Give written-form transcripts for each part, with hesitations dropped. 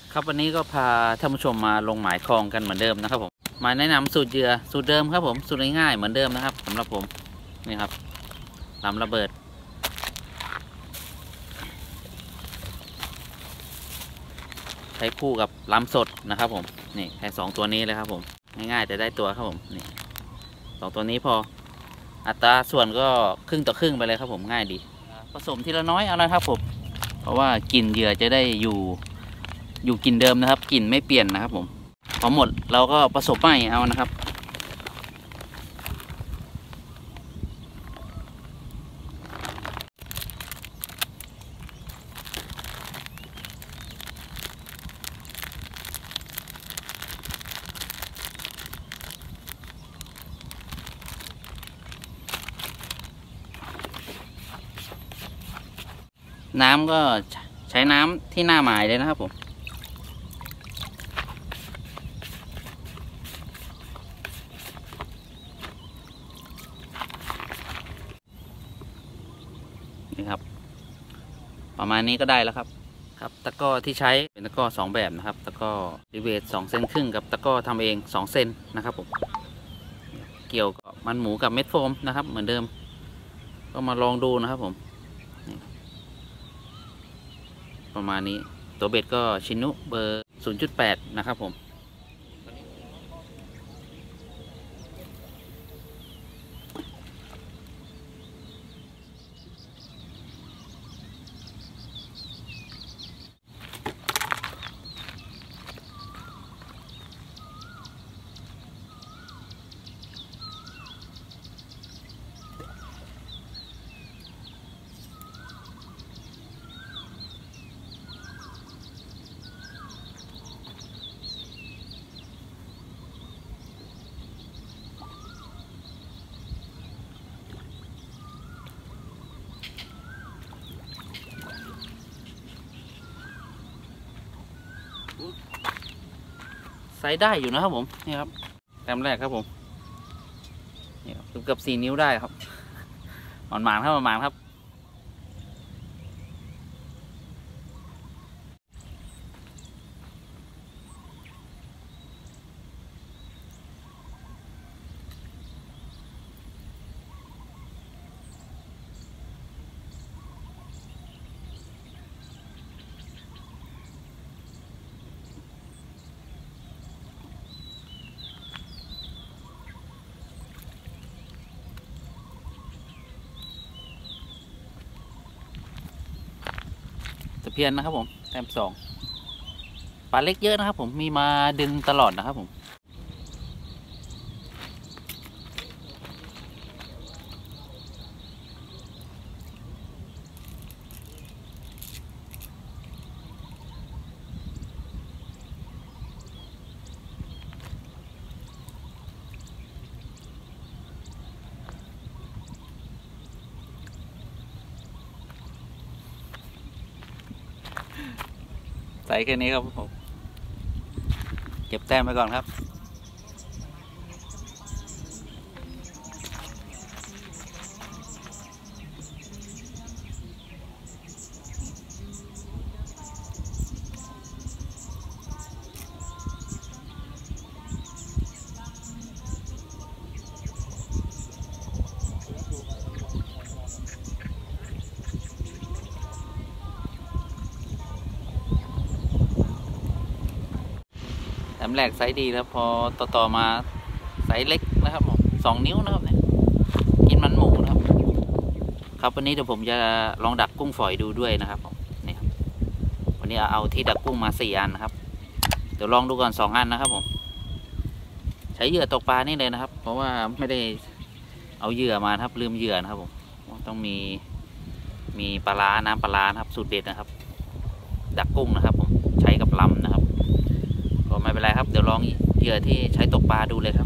ครับวันนี้ก็พาท่านผู้ชมมาลงหมายคลองกันเหมือนเดิมนะครับผมมาแนะนำสูตรเหยื่อสูตรเดิมครับผมสูตรง่ายๆเหมือนเดิมนะครับสำหรับผมนี่ครับลำระเบิดใช้คู่กับลำสดนะครับผมนี่แค่2ตัวนี้เลยครับผมง่ายๆแต่ได้ตัวครับผมนี่2ตัวนี้พออัตราส่วนก็ครึ่งต่อครึ่งไปเลยครับผมง่ายดีผสมทีละน้อยเอานะครับผมเพราะว่ากลิ่นเหยื่อจะได้อยู่กลิ่นเดิมนะครับกลิ่นไม่เปลี่ยนนะครับผมพอหมดเราก็ผสมใหม่เอานะครับน้ำก็ใช้น้ำที่หน้าหมายเลยนะครับผมนี่ครับประมาณนี้ก็ได้แล้วครับตะกร้อที่ใช้เป็นตะกร้อ2แบบนะครับตะกร้อรีเวท2เซนครึ่งกับตะกร้อทำเอง2เซนนะครับผมเกี่ยวกับมันหมูกับเม็ดโฟมนะครับเหมือนเดิมก็มาลองดูนะครับผมประมาณนี้ตัวเบ็ดก็ชินุเบอร์ 0.8 นะครับผมใส่ได้อยู่นะครับผมนี่ครับแต้มแรกครับผมนี่เกือบ4 นิ้วได้ครับหมานๆครับหมานๆครับตะเพียนนะครับผมแต้ม2ปลาเล็กเยอะนะครับผมมีมาดึงตลอดนะครับผมใส่แค่นี้ครับผมเก็บแต้มไปก่อนครับแต้มแรกไซส์ดีแล้วพอต่อมาไซส์เล็กนะครับผม2 นิ้วนะครับเนี่ยกินมันหมูนะครับครับวันนี้เดี๋ยวผมจะลองดักกุ้งฝอยดูด้วยนะครับผมนี่ครับวันนี้เอาที่ดักกุ้งมา4 อันนะครับเดี๋ยวลองดูก่อน2 อันนะครับผมใช้เหยื่อตกปลานี่เลยนะครับเพราะว่าไม่ได้เอาเหยื่อมาครับลืมเหยื่อนะครับผมต้องมีปลาน้ำปลานะครับสูตรเด็ดนะครับดักกุ้งนะครับผมใช้กับลำนะครับก็ไม่เป็นไรครับเดี๋ยวลองเหยื่อที่ใช้ตกปลาดูเลยครับ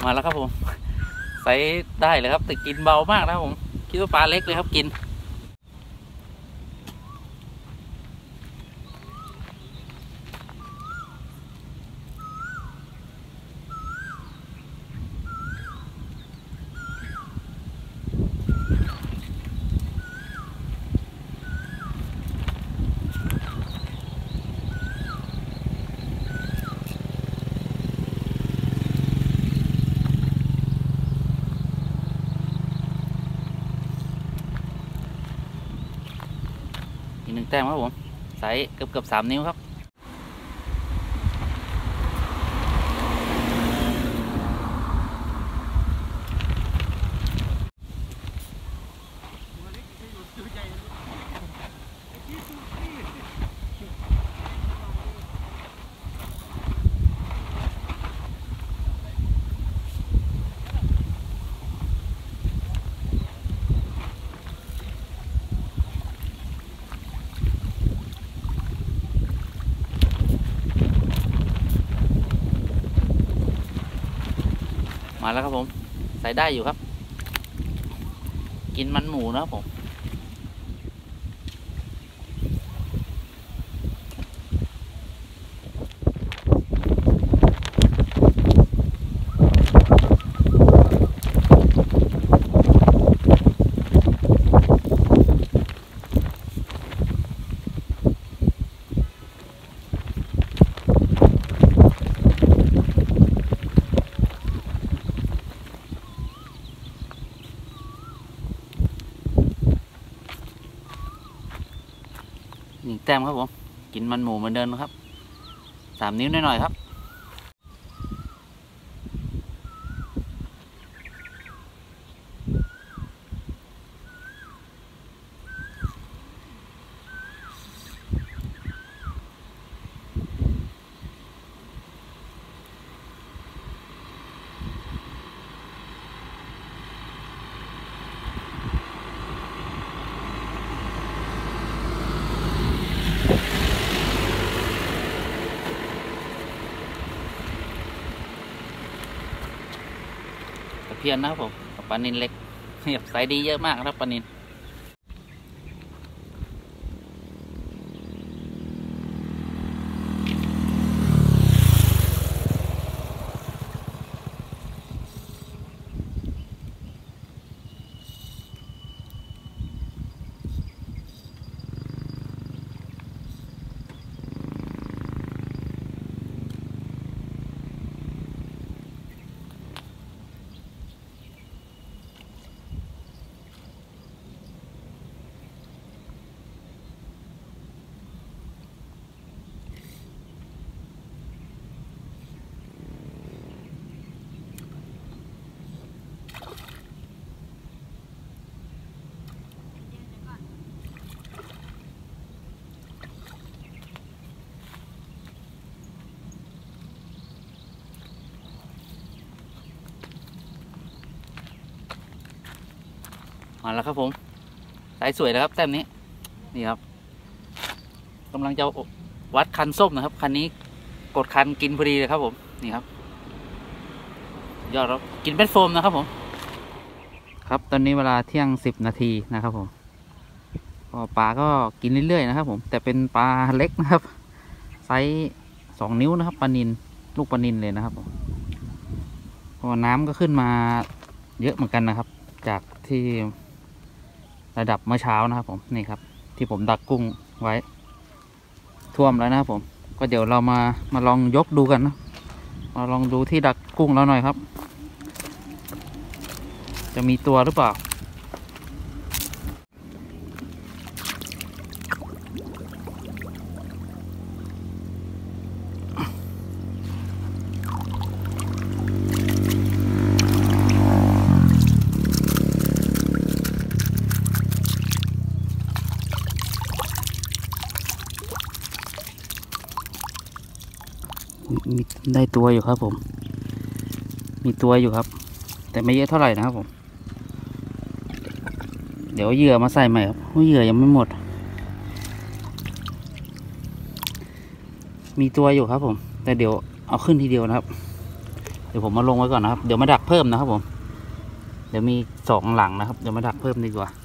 มาแล้วครับผมไซส์ได้เลยครับแต่กินเบามากนะครับผมคิดว่าปลาเล็กเลยครับกินอีก1 แต้มครับผมไซส์เกือบ3 นิ้วครับมาแล้วครับผมใส่ได้อยู่ครับกินมันหมูนะครับผม1 แต้มครับผมกินมันหมูเหมือนเดิมนะครับ3 นิ้วหน่อยๆครับตะเพียนนะครับผมปลานิลเล็กไซส์ดีเยอะมากครับปลานิลมาแล้วครับผมไซส์สวยนะครับแต้มนี้นี่ครับกำลังจะวัดคันส้มนะครับคันนี้กดคันกินพอดีเลยครับผมนี่ครับยอดครับกินเป็นโฟมนะครับผมครับตอนนี้เวลาเที่ยง10 นาทีนะครับผมปลาก็กินเรื่อยๆนะครับผมแต่เป็นปลาเล็กนะครับไซส์2 นิ้วนะครับปลานิลลูกปลานิลเลยนะครับผมเพราะน้ำก็ขึ้นมาเยอะเหมือนกันนะครับจากที่ระดับเมื่อเช้านะครับผมนี่ครับที่ผมดักกุ้งไว้ท่วมแล้วนะครับผมก็เดี๋ยวเรามาลองยกดูกันนะมาลองดูที่ดักกุ้งเราหน่อยครับจะมีตัวหรือเปล่ามีได้ตัวอยู่ครับผมมีตัวอยู่ครับแต่ไม่เยอะเท่าไหร่นะครับผมเดี๋ยวเหยื่อมาใส่ใหม่ครับเพราะเหยื่อยังไม่หมดมีตัวอยู่ครับผมแต่เดี๋ยวเอาขึ้นทีเดียวนะครับเดี๋ยวผมมาลงไว้ก่อนนะครับเดี๋ยวมาดักเพิ่มนะครับผมเดี๋ยวมี2 หลังนะครับเดี๋ยวมาดักเพิ่มดีกว่า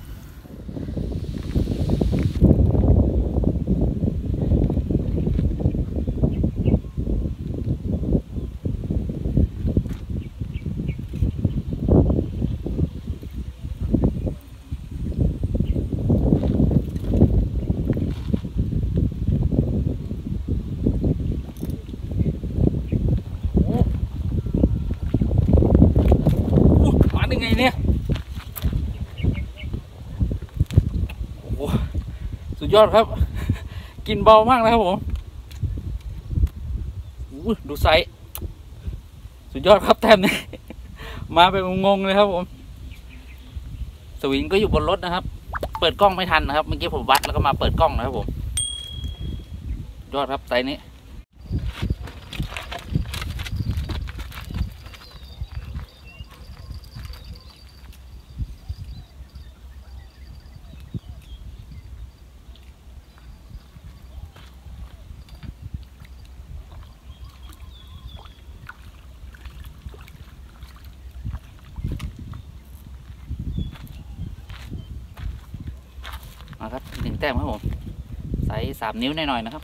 ไงเนี่ยโอ้สุดยอดครับกินเบามากนะครับผมดูไซส์สุดยอดครับแต้มนี้มาเป็นงงเลยครับผมสวิงก็อยู่บนรถนะครับเปิดกล้องไม่ทันนะครับเมื่อกี้ผมวัดแล้วก็มาเปิดกล้องนะครับผมยอดครับไซส์นี้ครับ1 แต้มครับผมไซส์3 นิ้วหน่อยๆนะครับ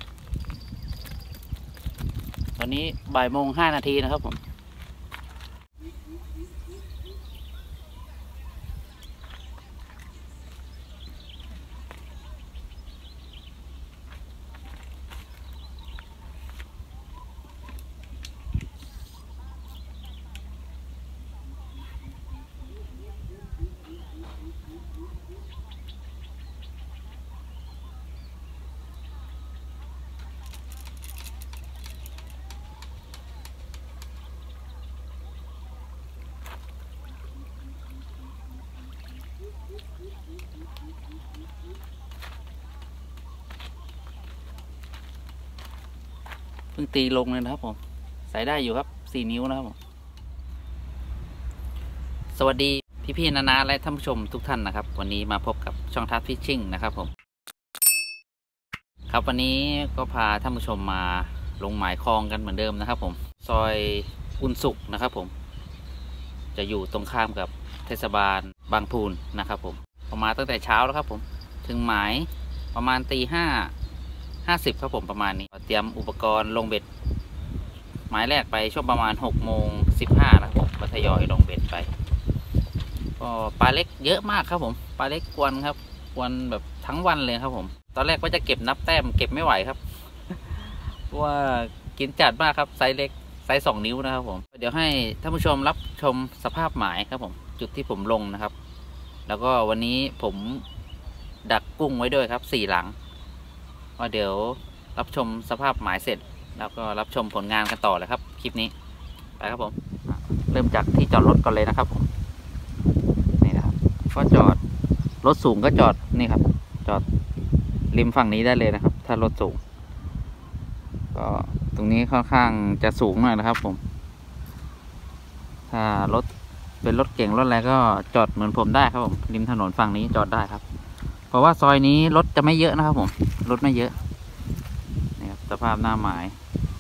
ตอนนี้บ่ายโมง 5 นาทีนะครับผมเพิ่งตีลงเลยนะครับผมใส่ได้อยู่ครับ4 นิ้วนะครับผมสวัสดีพี่ๆนาและท่านผู้ชมทุกท่านนะครับวันนี้มาพบกับช่องทัศน์ฟิชชิ่งนะครับผมครับวันนี้ก็พาท่านผู้ชมมาลงหมายคลองกันเหมือนเดิมนะครับผมซอยอุ่นสุขนะครับผมจะอยู่ตรงข้ามกับเทศบาลบางพูนนะครับผมผมมาตั้งแต่เช้าแล้วครับผมถึงหมายประมาณตี 5:50ครับผมประมาณนี้เตรียมอุปกรณ์ลงเบ็ดหมายแรกไปช่วงประมาณ6:15นะครับผมก็ทยอยลงเบ็ดไปก็ปลาเล็กเยอะมากครับผมปลาเล็กกวนครับกวนแบบทั้งวันเลยครับผมตอนแรกว่าจะเก็บนับแต้มเก็บไม่ไหวครับเพราะว่ากินจัดมากครับไซส์เล็กไซส์2 นิ้วนะครับผมเดี๋ยวให้ท่านผู้ชมรับชมสภาพหมายครับผมจุดที่ผมลงนะครับแล้วก็วันนี้ผมดักกุ้งไว้ด้วยครับ4 หลังว่าเดี๋ยวรับชมสภาพหมายเสร็จแล้วก็รับชมผลงานกันต่อเลยครับคลิปนี้ไปครับผมเริ่มจากที่จอดรถก่อนเลยนะครับผมนี่นะครับก็จอดรถสูงก็จอดนี่ครับจอดริมฝั่งนี้ได้เลยนะครับถ้ารถสูงก็ตรงนี้ค่อนข้างจะสูงหน่อยนะครับผมถ้ารถเป็นรถเก่งรถอะไรก็จอดเหมือนผมได้ครับผมริมถนนฝั่งนี้จอดได้ครับเพราะว่าซอยนี้รถจะไม่เยอะนะครับผมรถไม่เยอะนี่ครับสภาพหน้าหมาย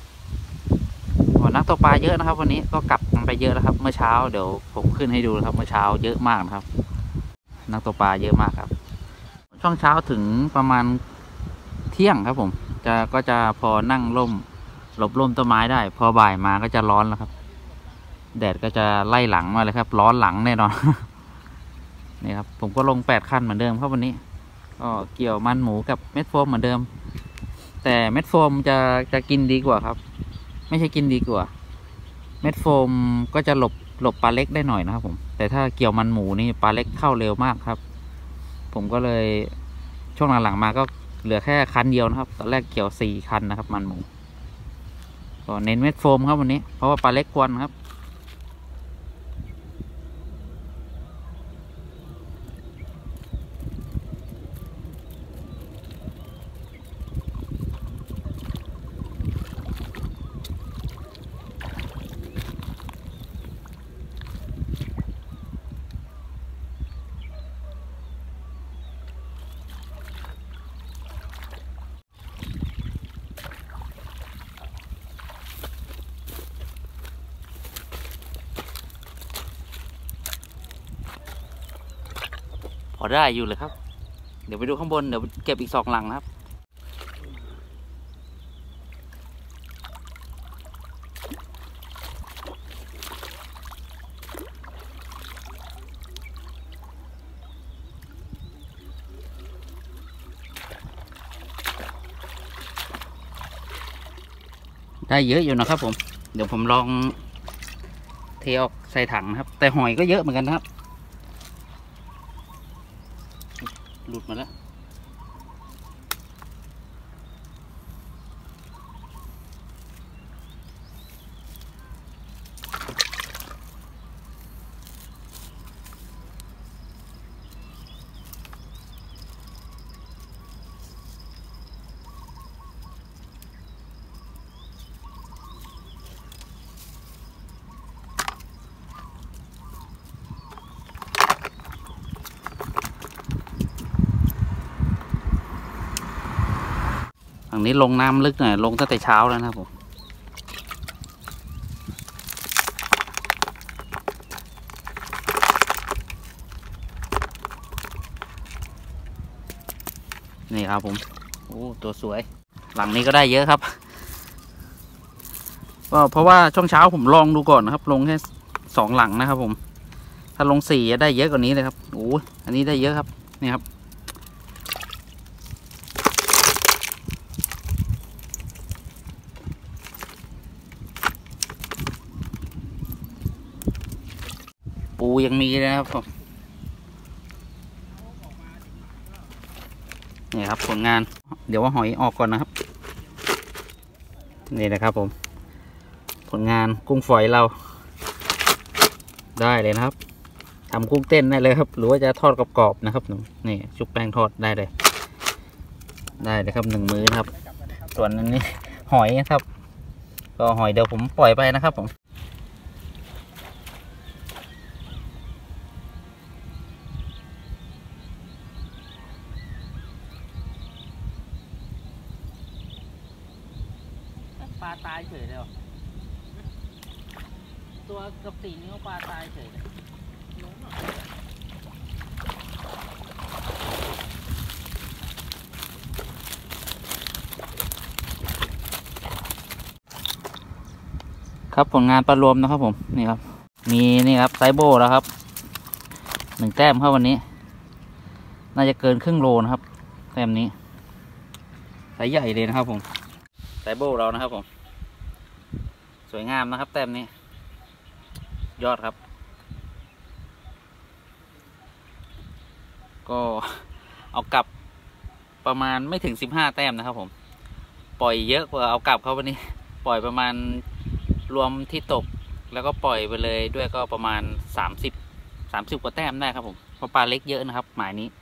นักตกปลาเยอะนะครับวันนี้ก็กลับกันไปเยอะแล้วครับเมื่อเช้าเดี๋ยวผมขึ้นให้ดูนะครับเมื่อเช้าเยอะมากนะครับนักตกปลาเยอะมากครับช่วงเช้าถึงประมาณเที่ยงครับผมก็จะพอนั่งร่มหลบร่มต้นไม้ได้พอบ่ายมาก็จะร้อนแล้วครับแดดก็จะไล่หลังมาเลยครับร้อนหลังแน่นอน นี่ครับผมก็ลง8 คันเหมือนเดิมครับวันนี้ก็เกี่ยวมันหมูกับเม็ดโฟมเหมือนเดิมแต่เม็ดโฟมจะกินดีกว่าครับไม่ใช่กินดีกว่าเม็ดโฟมก็จะหลบปลาเล็กได้หน่อยนะครับผมแต่ถ้าเกี่ยวมันหมูนี่ปลาเล็กเข้าเร็วมากครับผมก็เลยช่วงหลังๆมาก็เหลือแค่คันเดียวนะครับตอนแรกเกี่ยว4 คันนะครับมันหมูก็เน้นเม็ดโฟมครับวันนี้เพราะว่าปลาเล็กกวนครับได้อยู่เลยครับเดี๋ยวไปดูข้างบนเดี๋ยวเก็บอีก2 หลังนะครับได้เยอะอยู่นะครับผมเดี๋ยวผมลองเทออกใส่ถังนะครับแต่หอยก็เยอะเหมือนกันนะครับหลุดมาแล้วฝั่งนี้ลงน้ำลึกหน่อยลงตั้งแต่เช้าแล้วนะครับผมนี่ครับผมโอ้ตัวสวยหลังนี้ก็ได้เยอะครับก็เพราะว่าช่วงเช้าผมลองดูก่อนนะครับลงแค่2 หลังนะครับผมถ้าลง4จะได้เยอะกว่านี้เลยครับโอ้อันนี้ได้เยอะครับนี่ครับปูยังมีเลยนะครับผมนี่ครับผลงานเดี๋ยวว่าหอยออกก่อนนะครับนี่นะครับผมผลงานกุ้งฝอยเราได้เลยนะครับทำกุ้งเต้นได้เลยครับหรือว่าจะทอดกรอบๆนะครับนี่ชุบแป้งทอดได้เลยครับ1 มื้อนะครับส่วนนี้หอยนะครับก็หอยเดี๋ยวผมปล่อยไปนะครับผมปลาตายเฉยเลยตัวกับ4 นิ้วปลาตายเฉยเลยครับผลงานปลารวมนะครับผมนี่ครับมีนี่ครับไซโบแล้วครับ1 แต้มครับวันนี้น่าจะเกินครึ่งโลนะครับแต้มนี้ไซส์ใหญ่เลยนะครับผมไซโบเรานะครับผมสวยงามนะครับแต้มนี้ยอดครับก็เอากลับประมาณไม่ถึง15 แต้มนะครับผมปล่อยเยอะกว่าเอากลับเขาวันนี้ปล่อยประมาณรวมที่ตกแล้วก็ปล่อยไปเลยด้วยก็ประมาณ30 กว่าแต้มได้ครับผมเพราะปลาเล็กเยอะนะครับหมายนี้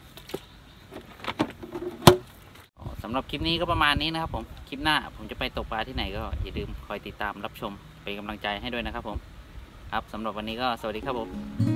สำหรับคลิปนี้ก็ประมาณนี้นะครับผมคลิปหน้าผมจะไปตกปลาที่ไหนก็อย่าลืมคอยติดตามรับชมเป็นกำลังใจให้ด้วยนะครับผมครับสำหรับวันนี้ก็สวัสดีครับผม